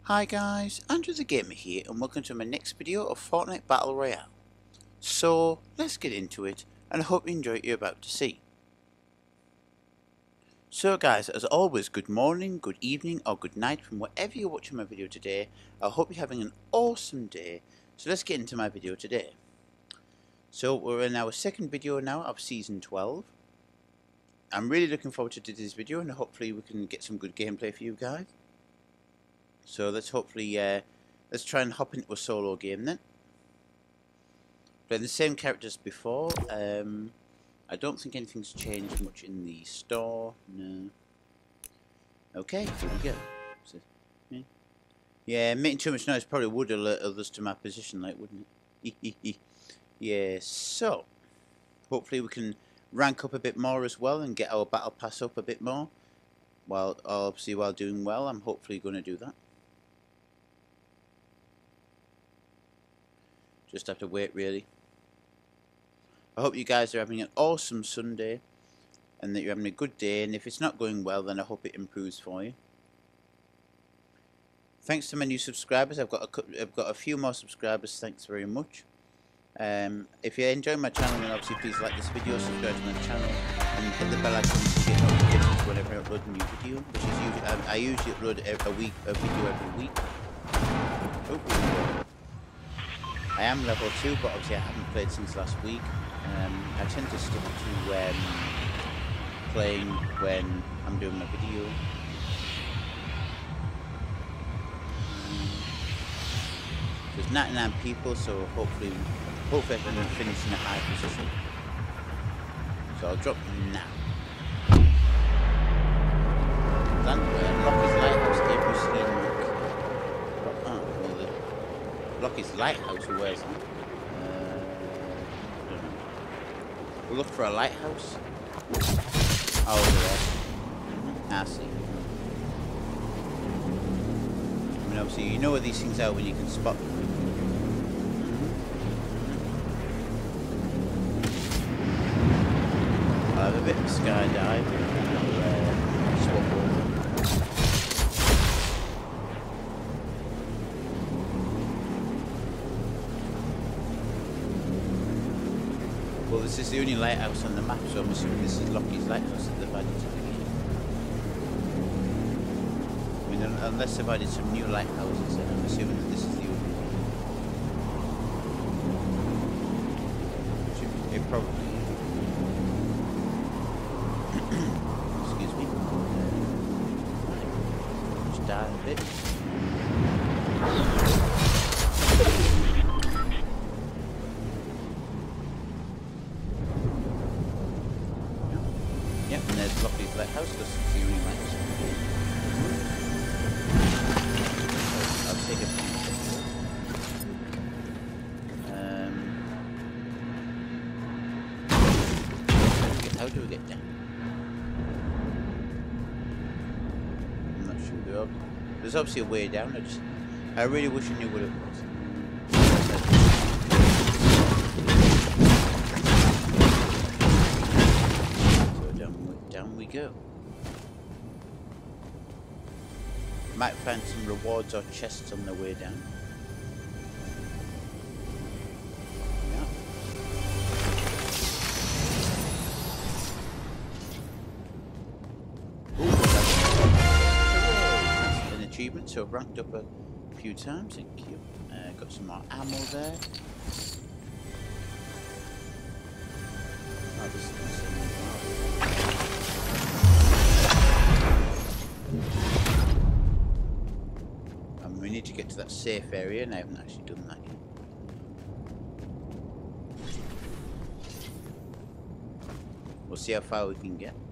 Hi guys, Andrew the Gamer here and welcome to my next video of Fortnite Battle Royale. So, let's get into it and I hope you enjoy what you're about to see. So guys, as always, good morning, good evening or good night from wherever you're watching my video today. I hope you're having an awesome day. So let's get into my video today. So we're in our second video now of Season 12. I'm really looking forward to this video and hopefully we can get some good gameplay for you guys. So let's hopefully, let's try and hop into a solo game then. Playing the same characters before. I don't think anything's changed much in the store. No. Okay, here we go. So, yeah, making too much noise probably would alert others to my position, like, wouldn't it? Yeah, so hopefully we can rank up a bit more as well and get our battle pass up a bit more. While obviously while doing well, I'm hopefully going to do that. Just have to wait, really. I hope you guys are having an awesome Sunday and that you're having a good day, and if it's not going well then I hope it improves for you. Thanks to my new subscribers. I've got a few more subscribers, thanks very much. If you're enjoying my channel then obviously please like this video, subscribe to my channel and hit the bell icon to get notifications whenever I upload a new video, which is usually, I usually upload a video every week. Oh, I am level 2, but obviously I haven't played since last week. I tend to stick to playing when I'm doing my video. There's 99 people, so hopefully I can finish in a high position. So I'll drop now. Land Locky's Lighthouse, have you seen Locky's Lighthouse, where's that? I don't know. We'll look for a lighthouse. Oh, over there. I see. I mean, obviously, you know where these things are when you can spot them. I'll have a bit of a skydive and I'll swap over. Well, this is the only lighthouse on the map, so I'm assuming this is Locky's Lighthouse that they've added to the game. I mean, unless they've added some new lighthouses, then I'm assuming that this is the only one. It probably is. Excuse me. Just dive a bit. Yep, and there's Locky's Lighthouse, because it's the only lighthouse. I'll take a picture. How do we get down? I'm not sure. There's obviously a way down. I really wish I knew what it was. Down we go. Might find some rewards or chests on the way down. Yeah. Ooh, that's an achievement, so I've ranked up a few times. Thank you. Got some more ammo there. Oh, this is we need to get to that safe area, and I haven't actually done that yet. We'll see how far we can get.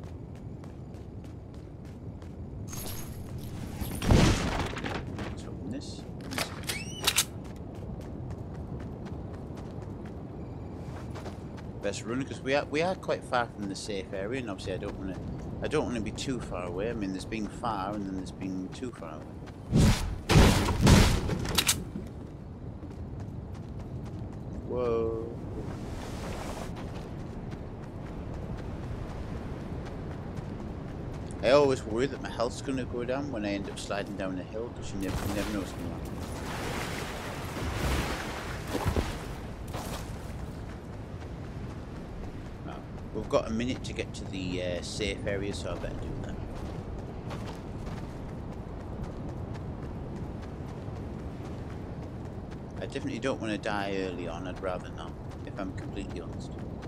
Let's open this. Best run, because we are quite far from the safe area, and obviously I don't want to be too far away. I mean, there's being far, and then there's being too far away. Whoa. I always worry that my health's going to go down when I end up sliding down a hill, because you never know what's going to happen. We've got a minute to get to the safe area, so I better do that. I definitely don't want to die early on, I'd rather not, if I'm completely honest.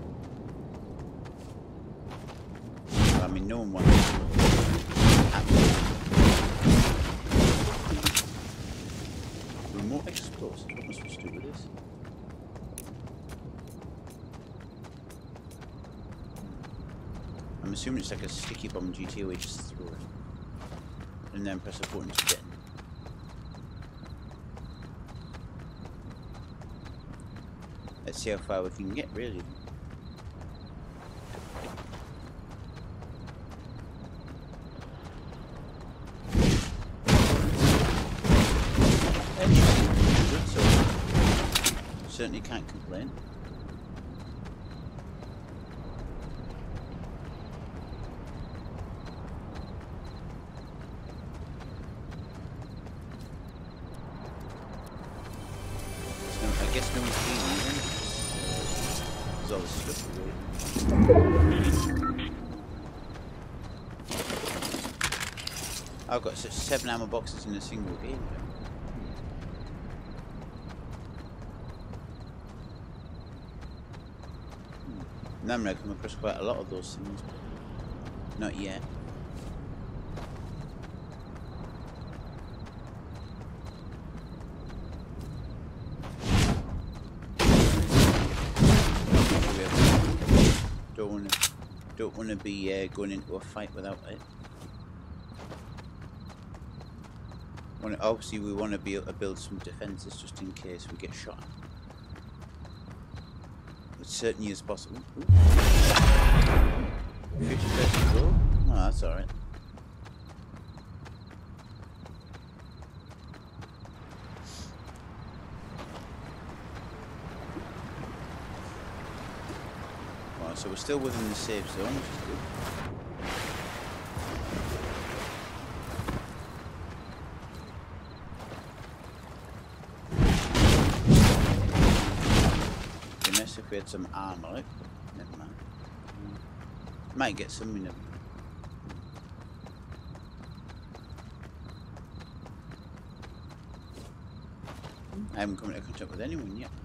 I mean, no one wants to. Remote explosive, what am I supposed to do with this? I'm assuming it's like a sticky bomb GTA where you just throw it. And then press a button to detonate. Let's see how far we can get, really. Good, so certainly can't complain. So, I guess no one's seen anything. There's all this stuff away. I've got such 7 ammo boxes in a single game. Now I'm going to come across quite a lot of those things, but not yet. Don't want to be going into a fight without it. Obviously, we want to be able to build some defences just in case we get shot. It certainly is possible. 50% goal? Oh, that's alright. Well, so we're still within the safe zone, which is good. If we had some armor, like, never mind. Might get some, you know. I haven't come into contact with anyone yet.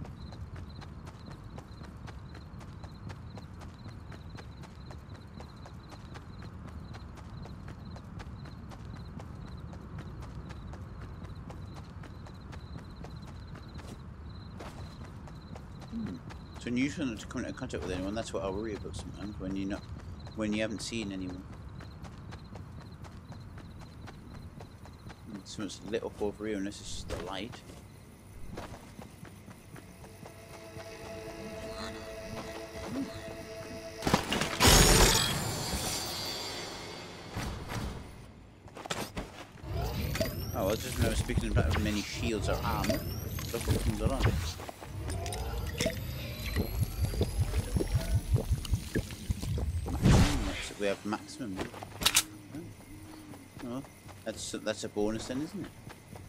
So when you shouldn't come into contact with anyone, that's what I worry about sometimes, when you haven't seen anyone. Something's lit up over here, and this is just the light. Oh, I was just now speaking about many shields or armor. Look what comes along. We have maximum. Oh, that's a bonus then, isn't it?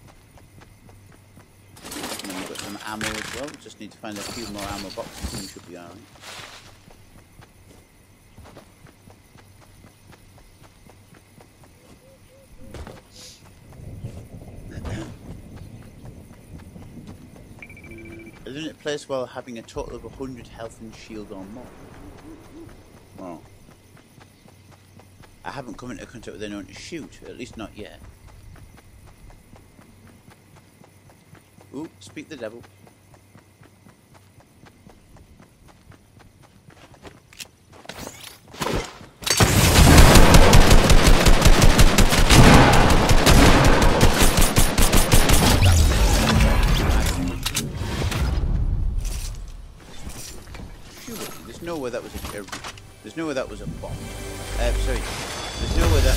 And then we've got some ammo as well. Just need to find a few more ammo boxes and we should be alright. Doesn't it place well having a total of 100 health and shield or more? Well, I haven't come into contact with anyone to shoot, at least not yet. Ooh, speak the devil. There's no way that was a there's no way that was a bomb. Sorry. There's no way that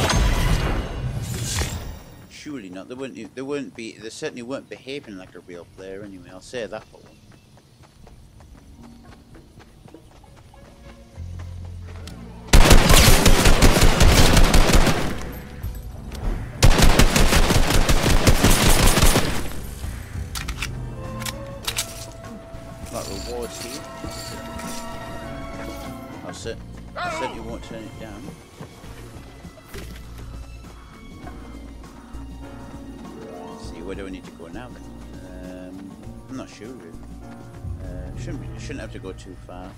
was a... Surely not. They certainly weren't behaving like a real player anyway, I'll say that for one. about rewards here. I certainly won't turn it down. Let's see, where do I need to go now then? I'm not sure really. Shouldn't have to go too far.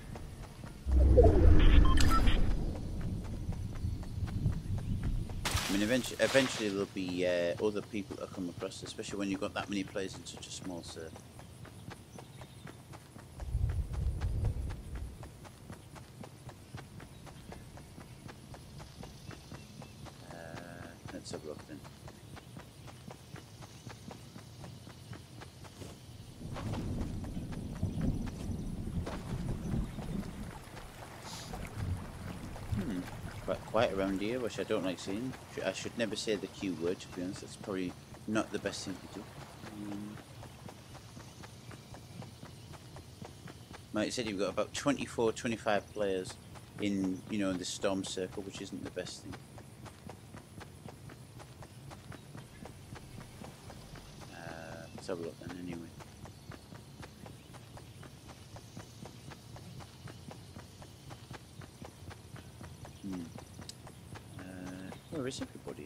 I mean, eventually there'll be other people that come across, especially when you've got that many players in such a small server. Let's have a look then. Quite quiet around here, which I don't like seeing. I should never say the Q word, to be honest. That's probably not the best thing to do. Like I said, you've got about 24, 25 players in, you know, the storm circle, which isn't the best thing. Let's have a look then, anyway. Where is everybody?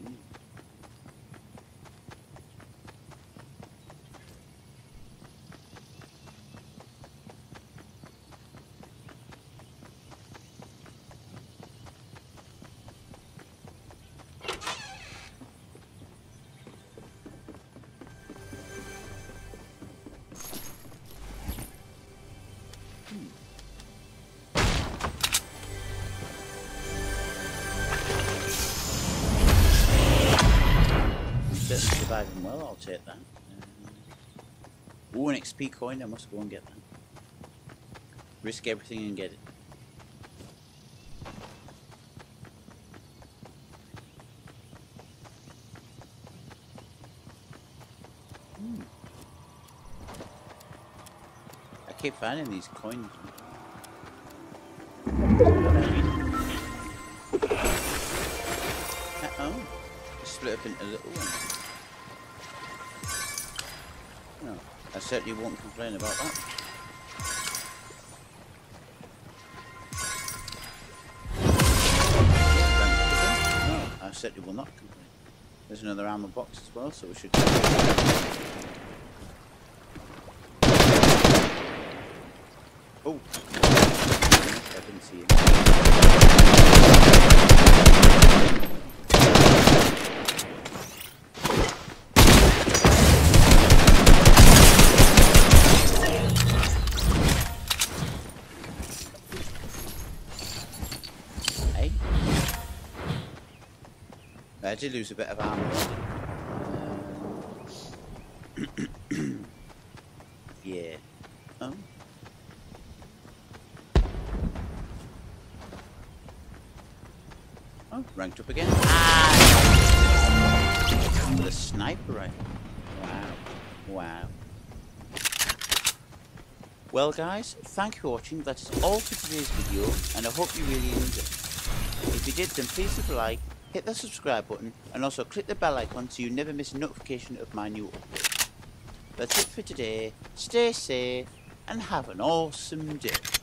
Surviving well, I'll take that. An XP coin, I must go and get that. Risk everything and get it. I keep finding these coins. Oh, split up into little ones. No, I certainly won't complain about that. No, I certainly will not complain. There's another armor box as well, so we should... Oh! I didn't see it. I did lose a bit of armor. Yeah. Oh, ranked up again. With a sniper rifle. Wow. Well guys, thank you for watching. That is all for today's video, and I hope you really enjoyed it. If you did, then please leave a like, hit the subscribe button, and also click the bell icon so you never miss a notification of my new upload. That's it for today. Stay safe and have an awesome day.